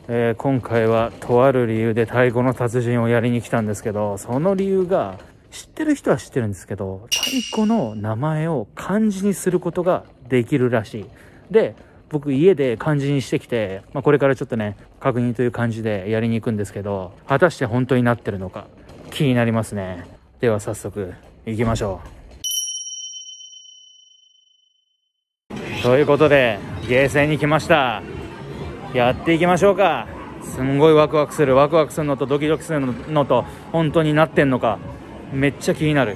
今回はとある理由で太鼓の達人をやりに来たんですけど、その理由が知ってる人は知ってるんですけど、太鼓の名前を漢字にすることができるらしい。で、僕家で漢字にしてきて、これからちょっとね確認という感じでやりに行くんですけど、果たして本当になってるのか気になりますね。では早速行きましょう。ということでゲーセンに来ました。やっていきましょうか。すんごいワクワクするのとドキドキするのと、本当になってんのかめっちゃ気になる。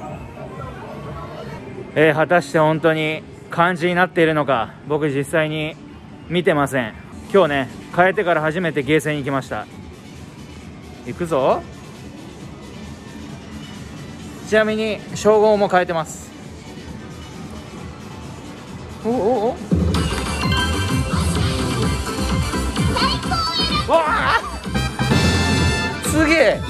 果たして本当に漢字になっているのか、僕実際に見てません。今日ね変えてから初めてゲーセンに来ました。行くぞ。ちなみに称号も変えてます。おわあ、すげえ。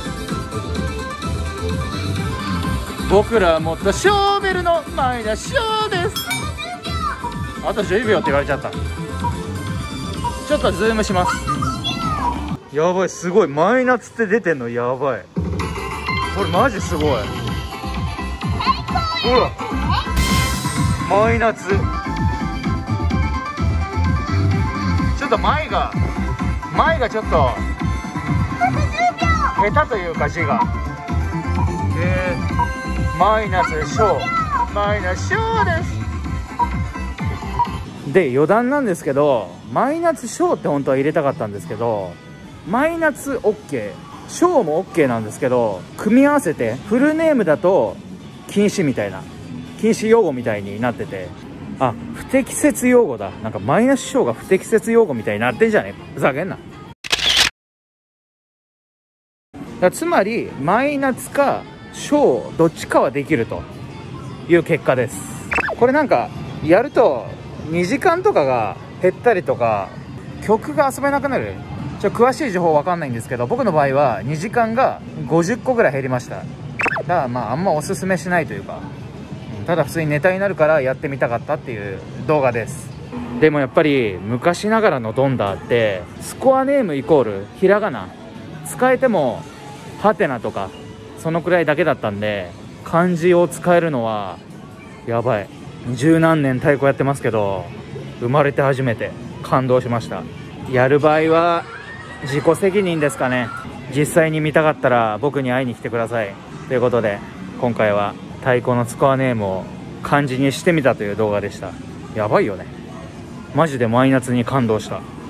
僕らはもっとショーベルの前田ショーです。あと10秒って言われちゃった。ちょっとズームします。やばい、すごいマイナスって出てんの。やばい、これマジすごい。ほらマイナス。ちょっと前がちょっと下手というか字がマイナス小ですで、余談なんですけど、マイナス小って本当は入れたかったんですけど、マイナス OK 小も OK なんですけど、組み合わせてフルネームだと禁止みたいな、禁止用語みたいになってて、あ、不適切用語だ。なんかマイナス小が不適切用語みたいになってんじゃねえか。ふざけんな。つまりマイナスか小どっちかはできるという結果です。これなんかやると2時間とかが減ったりとか、曲が遊べなくなる。詳しい情報わかんないんですけど、僕の場合は2時間が50個ぐらい減りました。だからあんまおすすめしないというか、ただ普通にネタになるからやってみたかったっていう動画です。でもやっぱり昔ながらのドンダーってスコアネームイコールひらがな使えてもハテナとかそのくらいだけだったんで、漢字を使えるのはやばい。十何年太鼓やってますけど、生まれて初めて感動しました。やる場合は自己責任ですかね。実際に見たかったら僕に会いに来てください。ということで今回は太鼓のスコアネームを漢字にしてみたという動画でした。やばいよね、マジでマイナスに感動した。